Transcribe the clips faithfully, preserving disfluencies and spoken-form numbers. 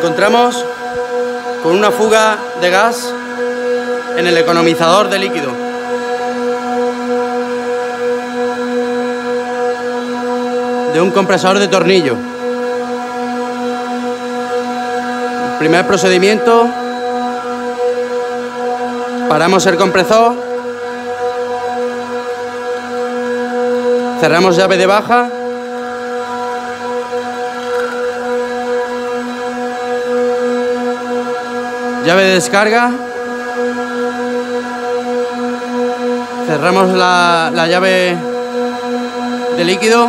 encontramos con una fuga de gas en el economizador de líquido. De un compresor de tornillo. El primer procedimiento: paramos el compresor, cerramos llave de baja, llave de descarga, cerramos la, la llave de líquido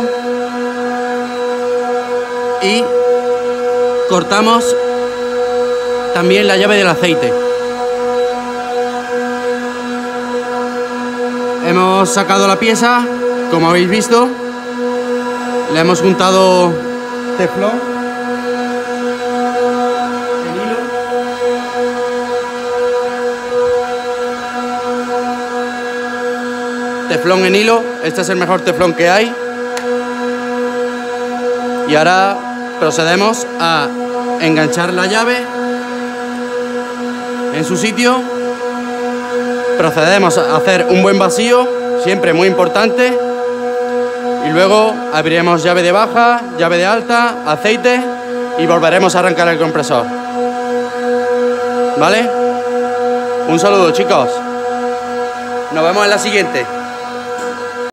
y cortamos también la llave del aceite. Hemos sacado la pieza, como habéis visto, le hemos juntado teflón en hilo. Teflón en hilo, este es el mejor teflón que hay. Y ahora procedemos a enganchar la llave en su sitio. Procedemos a hacer un buen vacío, siempre muy importante, y luego abriremos llave de baja, llave de alta, aceite y volveremos a arrancar el compresor. ¿Vale? Un saludo, chicos. Nos vemos en la siguiente.